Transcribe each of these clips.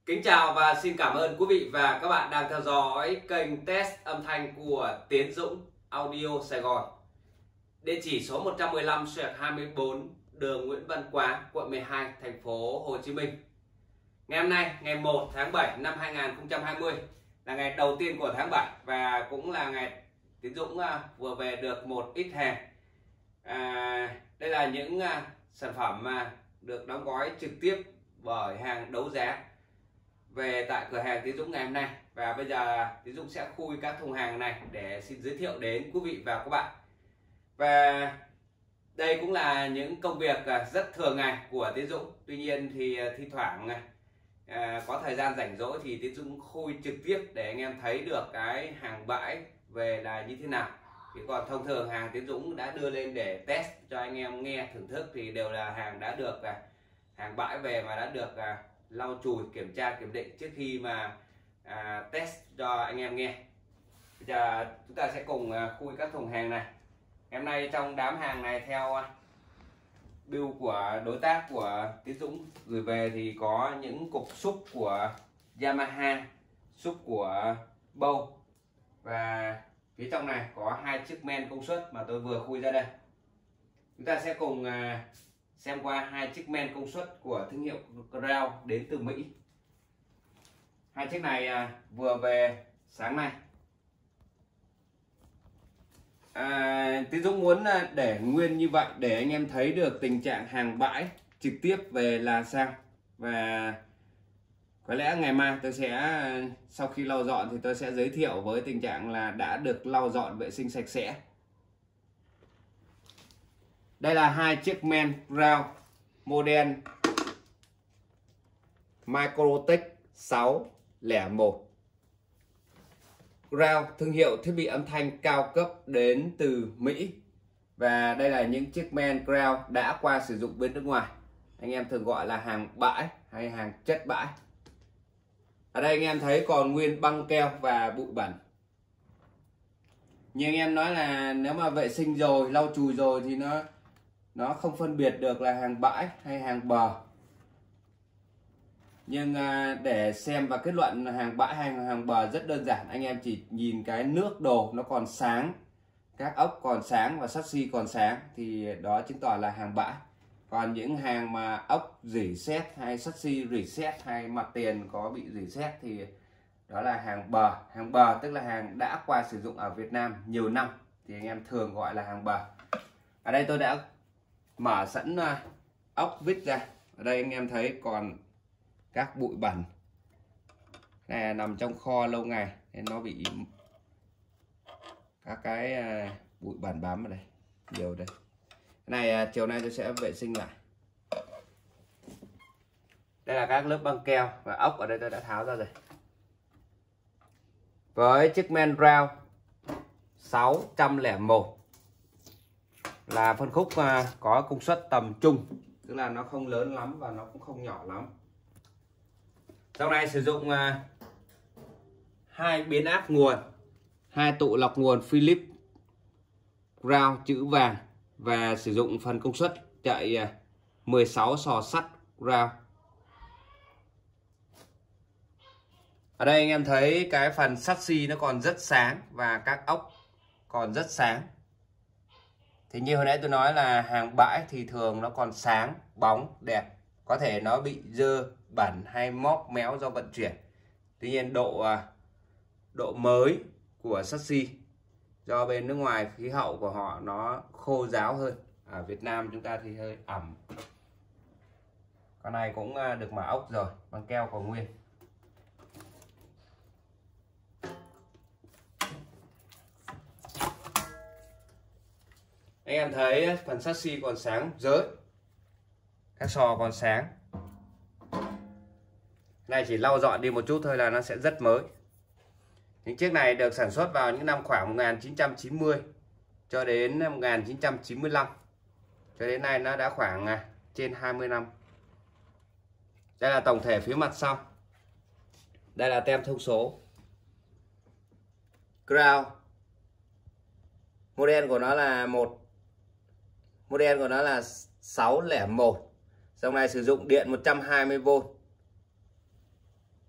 Kính chào và xin cảm ơn quý vị và các bạn đang theo dõi kênh test âm thanh của Tiến Dũng Audio Sài Gòn. Địa chỉ số 115/24 đường Nguyễn Văn Quá, quận 12, thành phố Hồ Chí Minh. Ngày hôm nay, ngày 1 tháng 7 năm 2020 là ngày đầu tiên của tháng 7 và cũng là ngày Tiến Dũng vừa về được một ít hàng. Đây là những sản phẩm được đóng gói trực tiếp bởi hàng đấu giá về tại cửa hàng Tiến Dũng ngày hôm nay, và bây giờ Tiến Dũng sẽ khui các thùng hàng này để xin giới thiệu đến quý vị và các bạn. Và đây cũng là những công việc rất thường ngày của Tiến Dũng. Tuy nhiên thì thi thoảng có thời gian rảnh rỗi thì Tiến Dũng khui trực tiếp để anh em thấy được cái hàng bãi về là như thế nào. Thì còn thông thường hàng Tiến Dũng đã đưa lên để test cho anh em nghe thưởng thức thì đều là hàng đã được hàng bãi về mà đã được lau chùi, kiểm tra, kiểm định trước khi mà test cho anh em nghe. Bây giờ chúng ta sẽ cùng khui các thùng hàng này. Hôm nay trong đám hàng này theo bill của đối tác của Tiến Dũng gửi về thì có những cục xúc của Yamaha, xúc của Bow, và phía trong này có 2 chiếc men công suất mà tôi vừa khui ra đây. Chúng ta sẽ cùng xem qua 2 chiếc men công suất của thương hiệu Crown đến từ Mỹ. 2 chiếc này vừa về sáng nay. Tiến Dũng muốn để nguyên như vậy để anh em thấy được tình trạng hàng bãi trực tiếp về là sao. Và có lẽ ngày mai tôi sẽ, sau khi lau dọn thì tôi sẽ giới thiệu với tình trạng là đã được lau dọn vệ sinh sạch sẽ. Đây là 2 chiếc men Crown model Microtech 601. Crown thương hiệu thiết bị âm thanh cao cấp đến từ Mỹ. Và đây là những chiếc men Crown đã qua sử dụng bên nước ngoài. Anh em thường gọi là hàng bãi hay hàng chất bãi. Ở đây anh em thấy còn nguyên băng keo và bụi bẩn. Nhưng anh em nói là nếu mà vệ sinh rồi, lau chùi rồi thì nó không phân biệt được là hàng bãi hay hàng bờ. Nhưng để xem và kết luận hàng bãi hay hàng bờ rất đơn giản. Anh em chỉ nhìn cái nước đồ nó còn sáng, các ốc còn sáng và chassis còn sáng thì đó chứng tỏ là hàng bãi. Còn những hàng mà ốc rỉ sét hay chassis rỉ sét hay mặt tiền có bị rỉ sét thì đó là hàng bờ. Hàng bờ tức là hàng đã qua sử dụng ở Việt Nam nhiều năm thì anh em thường gọi là hàng bờ. Ở đây tôi đã mở sẵn ốc vít ra. Ở đây anh em thấy còn các bụi bẩn này, nằm trong kho lâu ngày nên nó bị các cái bụi bẩn bám ở đây nhiều đây. Cái này chiều nay tôi sẽ vệ sinh lại. Đây là các lớp băng keo và ốc ở đây tôi đã tháo ra rồi. Với chiếc men Crown 601 là phân khúc có công suất tầm trung, tức là nó không lớn lắm và nó cũng không nhỏ lắm. Trong này sử dụng 2 biến áp nguồn, 2 tụ lọc nguồn Philips Crown chữ vàng và sử dụng phần công suất chạy 16 sò sắt Crown. Ở đây anh em thấy cái phần chassis nó còn rất sáng và các ốc còn rất sáng. Thì như hồi nãy tôi nói là hàng bãi thì thường nó còn sáng, bóng, đẹp. Có thể nó bị dơ, bẩn hay móp méo do vận chuyển. Tuy nhiên độ mới của chassis do bên nước ngoài khí hậu của họ nó khô ráo hơn. Ở Việt Nam chúng ta thì hơi ẩm. Con này cũng được mở ốc rồi, băng keo còn nguyên. Anh em thấy phần chassis còn sáng rới, các sò còn sáng. Này chỉ lau dọn đi một chút thôi là nó sẽ rất mới. Những chiếc này được sản xuất vào những năm khoảng 1990 cho đến 1995. Cho đến nay nó đã khoảng trên 20 năm. Đây là tổng thể phía mặt sau. Đây là tem thông số. Crown. Model của nó là 601. Dòng này sử dụng điện 120V.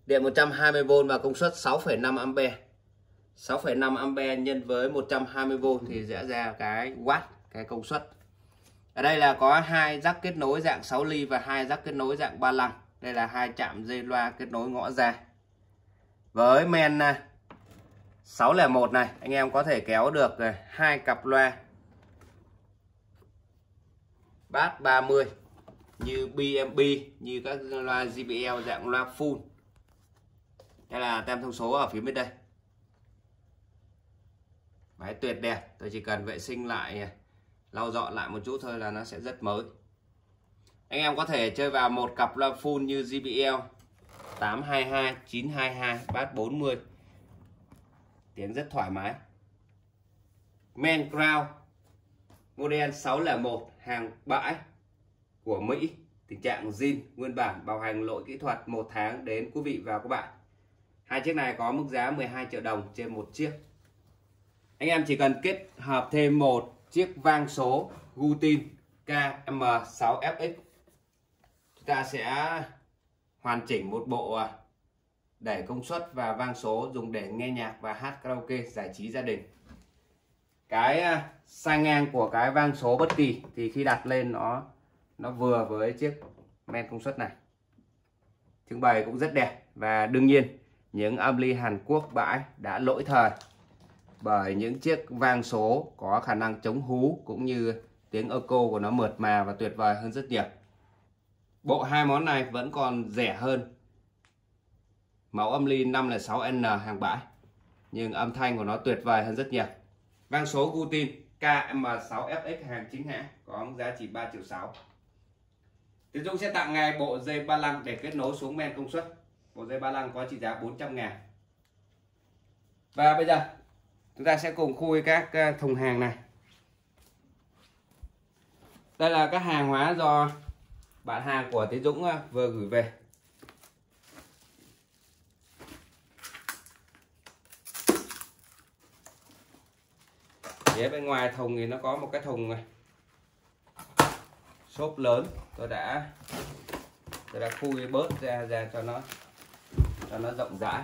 Điện 120V và công suất 6,5A. 6,5A nhân với 120V thì sẽ ra cái watt, cái công suất. Ở đây là có 2 jack kết nối dạng 6 ly và 2 jack kết nối dạng 3 lăng. Đây là 2 chạm dây loa kết nối ngõ ra. Với men 601 này, anh em có thể kéo được 2 cặp loa bass 30 như BMB, như các loa JBL dạng loa full. Đây là tem thông số ở phía bên đây. Máy tuyệt đẹp, tôi chỉ cần vệ sinh lại, lau dọn lại một chút thôi là nó sẽ rất mới. Anh em có thể chơi vào một cặp loa full như JBL 822, 922, bass 40. Tiếng rất thoải mái. Men Crown model 601, hàng bãi của Mỹ, tình trạng zin nguyên bản, bảo hành lỗi kỹ thuật 1 tháng đến quý vị và các bạn. Hai chiếc này có mức giá 12 triệu đồng trên một chiếc. Anh em chỉ cần kết hợp thêm một chiếc vang số Gutin KM6FX, chúng ta sẽ hoàn chỉnh một bộ đẩy công suất và vang số dùng để nghe nhạc và hát karaoke giải trí gia đình. Cái sai ngang của cái vang số bất kỳ thì khi đặt lên nó vừa với chiếc men công suất này. Trưng bày cũng rất đẹp, và đương nhiên những ampli Hàn Quốc bãi đã lỗi thời bởi những chiếc vang số có khả năng chống hú cũng như tiếng echo của nó mượt mà và tuyệt vời hơn rất nhiều. Bộ hai món này vẫn còn rẻ hơn mẫu ampli 506N hàng bãi, nhưng âm thanh của nó tuyệt vời hơn rất nhiều. Vang số Gutin KM6FX hàng chính hãng có giá chỉ 3,6 triệu. Tiến Dũng sẽ tặng ngay bộ dây ba lăng để kết nối xuống men công suất. Bộ dây ba lăng có trị giá 400.000. Và bây giờ chúng ta sẽ cùng khui các thùng hàng này. Đây là các hàng hóa do bạn hàng của Tiến Dũng vừa gửi về. Phía bên ngoài thùng thì nó có một cái thùng này, xốp lớn. Tôi đã khui bớt ra cho nó rộng rãi.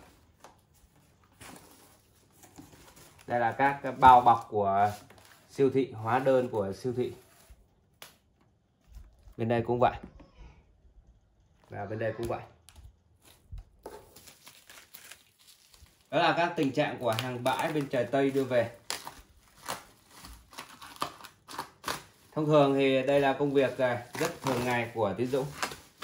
Đây là các bao bọc của siêu thị, hóa đơn của siêu thị. Bên đây cũng vậy. Và bên đây cũng vậy. Đó là các tình trạng của hàng bãi bên trời Tây đưa về. Thông thường thì đây là công việc rất thường ngày của Tiến Dũng.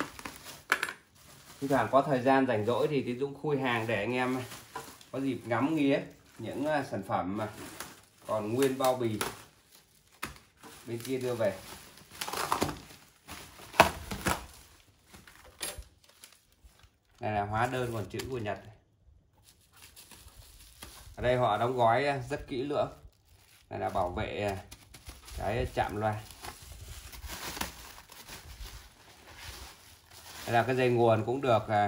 Khi thoảng có thời gian rảnh rỗi thì Tiến Dũng khui hàng để anh em có dịp ngắm nghía những sản phẩm mà còn nguyên bao bì bên kia đưa về. Này là hóa đơn còn chữ của Nhật. Ở đây họ đóng gói rất kỹ lưỡng. Này là bảo vệ cái chạm loa. Đây là cái dây nguồn cũng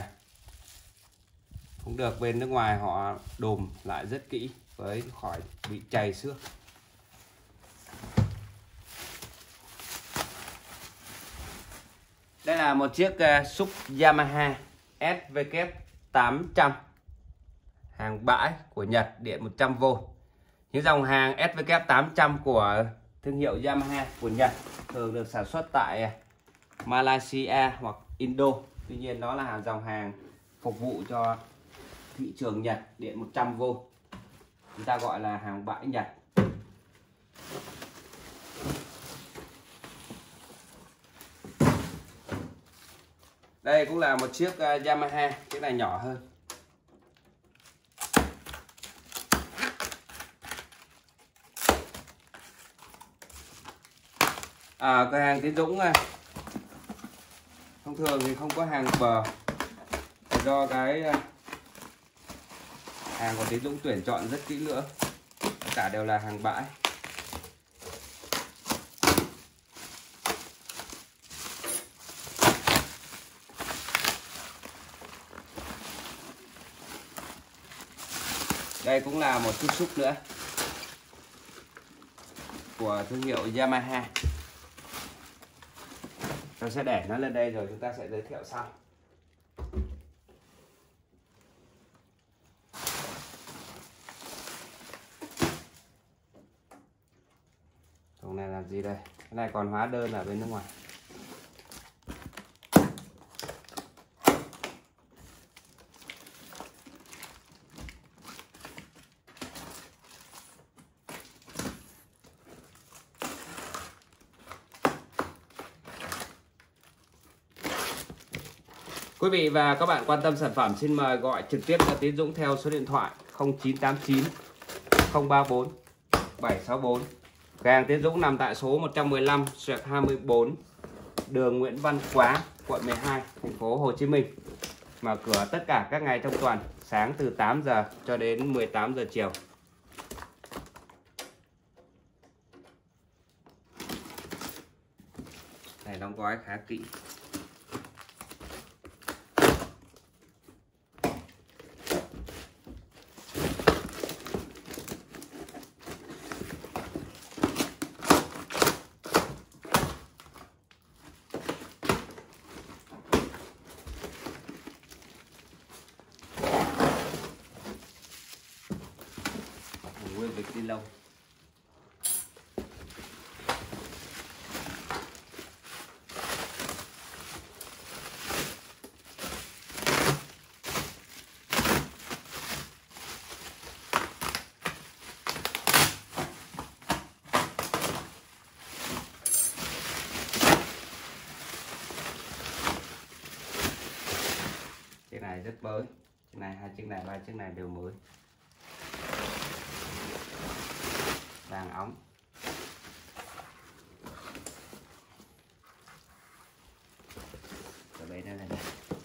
được bên nước ngoài họ đùm lại rất kỹ với khỏi bị chày xước. Đây là một chiếc sub Yamaha SVK800 hàng bãi của Nhật, điện 100V. Những dòng hàng SVK800 của thương hiệu Yamaha của Nhật thường được sản xuất tại Malaysia hoặc Indo. Tuy nhiên nó là dòng hàng phục vụ cho thị trường Nhật, điện 100V. Chúng ta gọi là hàng bãi Nhật. Đây cũng là một chiếc Yamaha, chiếc này nhỏ hơn. Cửa hàng Tiến Dũng thông thường thì không có hàng bờ, do cái hàng của Tiến Dũng tuyển chọn rất kỹ lưỡng, tất cả đều là hàng bãi. Đây cũng là một chiếc sub nữa của thương hiệu Yamaha. Tôi sẽ để nó lên đây rồi chúng ta sẽ giới thiệu sau. gì đây? Cái này còn hóa đơn ở bên nước ngoài. Quý vị và các bạn quan tâm sản phẩm xin mời gọi trực tiếp cho Tiến Dũng theo số điện thoại 0989 034 764. Cửa hàng Tiến Dũng nằm tại số 115/24 đường Nguyễn Văn Quá, quận 12, thành phố Hồ Chí Minh. Mở cửa tất cả các ngày trong tuần, sáng từ 8 giờ cho đến 18 giờ chiều. Này đóng gói khá kỹ. Nguyên bịch ni lông. Chiếc này rất mới. Chiếc này, hai chiếc này, ba chiếc này đều mới. Vàng óng. Rồi đây này.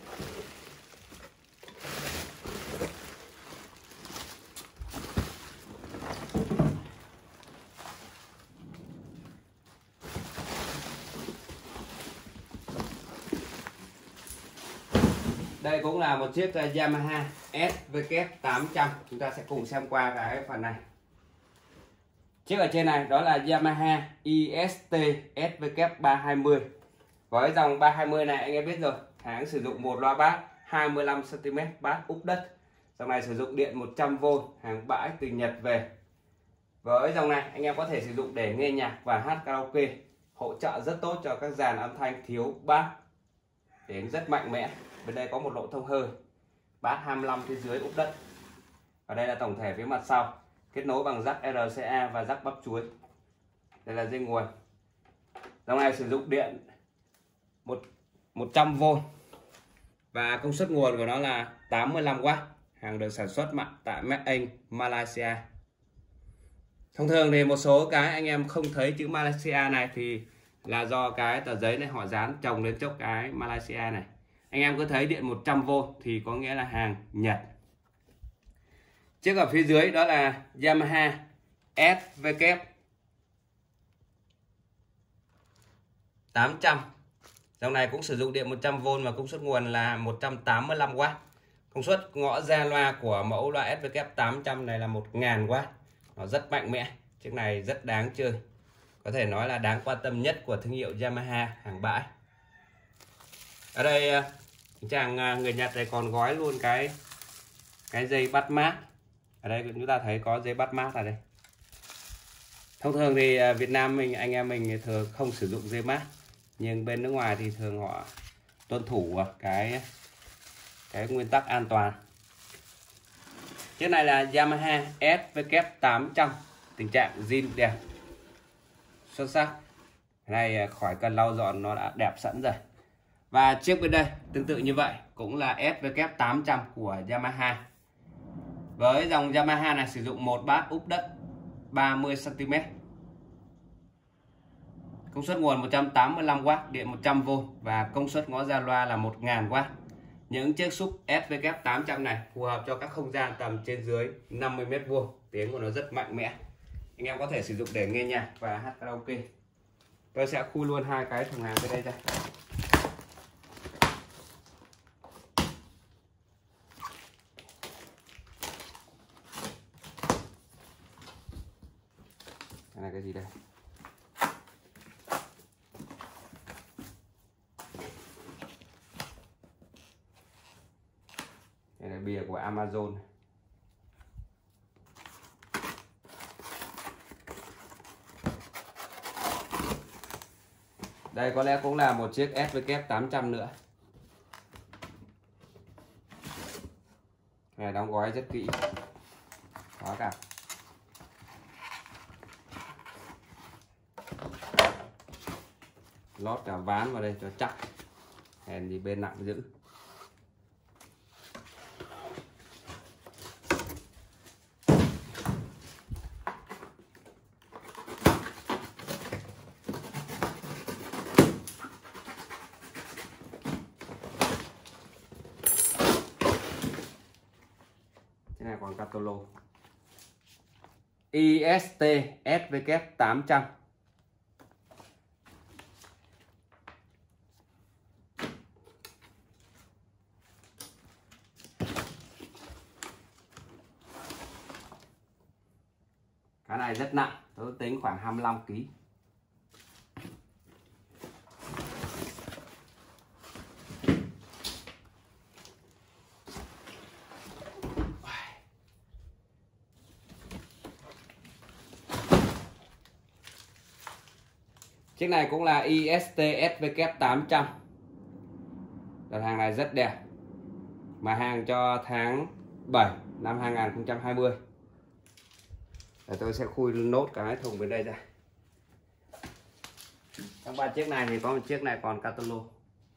Đây cũng là một chiếc Yamaha SW800. Chúng ta sẽ cùng xem qua cái phần này. Chiếc ở trên này đó là Yamaha IST SW320. Với dòng 320 này anh em biết rồi, hãng sử dụng một loa bass 25 cm bass úp đất. Dòng này sử dụng điện 100V, hàng bãi từ Nhật về. Với dòng này anh em có thể sử dụng để nghe nhạc và hát karaoke, hỗ trợ rất tốt cho các dàn âm thanh thiếu bass, đến rất mạnh mẽ. Bên đây có một lỗ thông hơi, bass 25 phía dưới úp đất. Và đây là tổng thể phía mặt sau, kết nối bằng jack RCA và jack bắp chuối. Đây là dây nguồn. Dòng này sử dụng điện 100V và công suất nguồn của nó là 85W. Hàng được sản xuất tại Made in Malaysia. Thông thường thì một số cái anh em không thấy chữ Malaysia này thì là do cái tờ giấy này họ dán chồng lên chốc cái Malaysia này. Anh em cứ thấy điện 100V thì có nghĩa là hàng Nhật. Chiếc ở phía dưới đó là Yamaha SW800. Dòng này cũng sử dụng điện 100V và công suất nguồn là 185W. Công suất ngõ ra loa của mẫu loa SW800 này là 1000W. Nó rất mạnh mẽ. Chiếc này rất đáng chơi. Có thể nói là đáng quan tâm nhất của thương hiệu Yamaha hàng bãi. Ở đây chàng người Nhật này còn gói luôn cái dây bắt mát. Ở đây chúng ta thấy có dây bắt mát ở đây. Thông thường thì Việt Nam mình, anh em mình thường không sử dụng dây mát, nhưng bên nước ngoài thì thường họ tuân thủ cái nguyên tắc an toàn. Chiếc này là Yamaha SW800, tình trạng zin đẹp, xuất sắc. Cái này khỏi cần lau dọn, nó đã đẹp sẵn rồi. Và chiếc bên đây tương tự như vậy, cũng là SW800 của Yamaha. Với dòng Yamaha này sử dụng một bass úp đất 30 cm. Công suất nguồn 185W, điện 100V và công suất ngõ ra loa là 1000W. Những chiếc sub SW800 này phù hợp cho các không gian tầm trên dưới 50m². Tiếng của nó rất mạnh mẽ. Anh em có thể sử dụng để nghe nhạc và hát karaoke. Tôi sẽ khui luôn hai cái thùng hàng bên đây ra. Đây là cái gì đây? Đây là bìa của Amazon. Đây có lẽ cũng là một chiếc SW800 nữa. Này đóng gói rất kỹ, quá cả. Lót cả ván vào đây cho chắc, hèn gì bên nặng dữ. Cái này còn catalog IST SW800. Cái này rất nặng, tôi tính khoảng 25 kg. Chiếc này cũng là IST SW800. Đợt hàng này rất đẹp, mà hàng cho tháng 7 năm 2020. Để tôi sẽ khui nốt cái thùng bên đây ra. Trong ba chiếc này thì có một chiếc này còn catalog.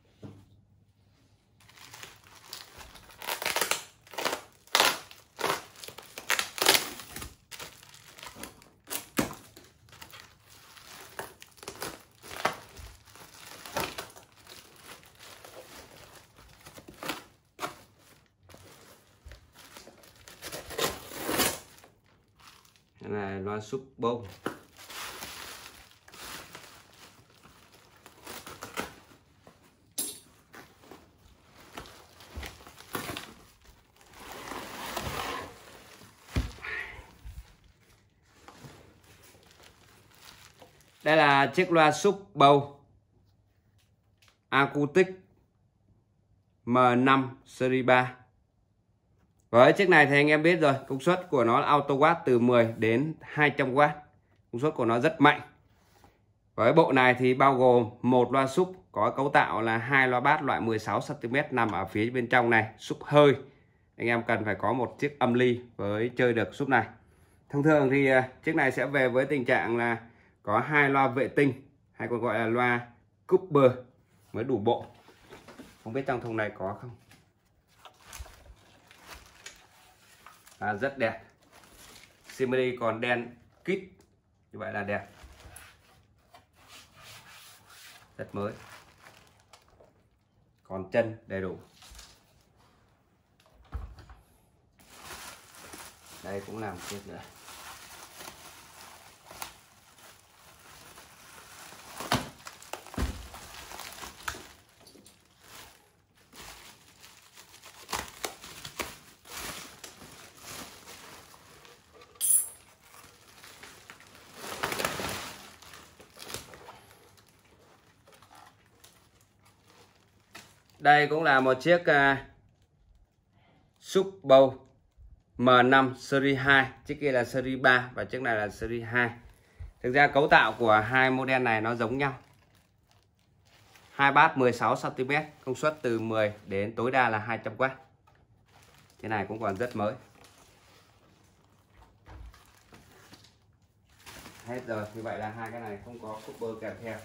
Cái này loa súp bông. Đây là chiếc loa súp bầu Acoustic M5 series 3. Với chiếc này thì anh em biết rồi, công suất của nó là auto watt từ 10 đến 200W. Công suất của nó rất mạnh. Với bộ này thì bao gồm một loa súp có cấu tạo là hai loa bass loại 16 cm nằm ở phía bên trong này, súp hơi. Anh em cần phải có một chiếc âm ly với chơi được súp này. Thông thường thì chiếc này sẽ về với tình trạng là có hai loa vệ tinh, hay còn gọi là loa Cooper mới đủ bộ. Không biết trong thùng này có không. Rất đẹp. Simili còn đen kít, như vậy là đẹp, rất mới, còn chân đầy đủ. Đây cũng là một chiếc nữa. Đây cũng là một chiếc súp bầu M5 series 2. Chiếc kia là series 3 và chiếc này là series 2. Thực ra cấu tạo của hai model này nó giống nhau. Hai bass 16 cm, công suất từ 10 đến tối đa là 200W. Cái này cũng còn rất mới. Hết rồi, như vậy là hai cái này không có Cooper kèm theo.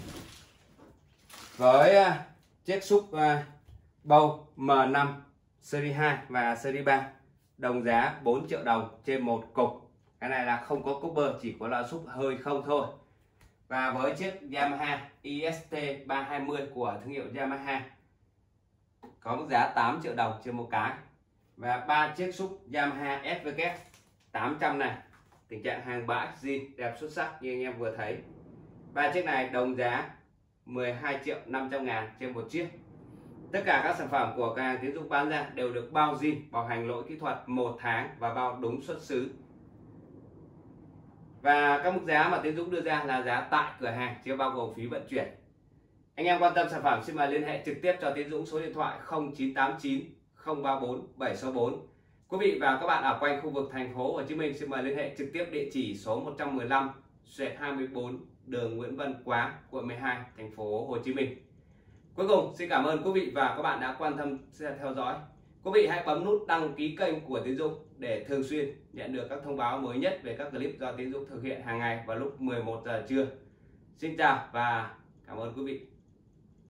Với chiếc súp bầu M5 series 2 và series 3 đồng giá 4 triệu đồng trên một cục. Cái này là không có Cooper, chỉ có là súp hơi không thôi. Và với chiếc Yamaha IST 320 của thương hiệu Yamaha có mức giá 8 triệu đồng trên một cái. Và ba chiếc súp Yamaha SW 800 này, tình trạng hàng bãi zin đẹp xuất sắc như anh em vừa thấy. Ba chiếc này đồng giá 12 triệu 500 ngàn trên một chiếc. Tất cả các sản phẩm của cửa hàng Tiến Dũng bán ra đều được bao zin, bảo hành lỗi kỹ thuật 1 tháng và bao đúng xuất xứ. Và các mức giá mà Tiến Dũng đưa ra là giá tại cửa hàng, chưa bao gồm phí vận chuyển. Anh em quan tâm sản phẩm xin mời liên hệ trực tiếp cho Tiến Dũng số điện thoại 0989 034 764. Quý vị và các bạn ở quanh khu vực thành phố Hồ Chí Minh xin mời liên hệ trực tiếp địa chỉ số 115 25/24 đường Nguyễn Văn Quá, quận 12, thành phố Hồ Chí Minh. Cuối cùng, xin cảm ơn quý vị và các bạn đã quan tâm theo dõi. Quý vị hãy bấm nút đăng ký kênh của Tiến Dũng để thường xuyên nhận được các thông báo mới nhất về các clip do Tiến Dũng thực hiện hàng ngày vào lúc 11 giờ trưa. Xin chào và cảm ơn quý vị.